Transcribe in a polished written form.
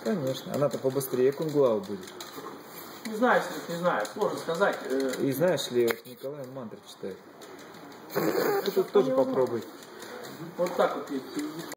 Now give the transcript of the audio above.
Конечно. Она-то побыстрее кунглау будет. Не знаю, Серег, не знаю. Сложно сказать. И знаешь ли, вот Николай мантры читает. Ты тут тоже попробуй. Вот так вот.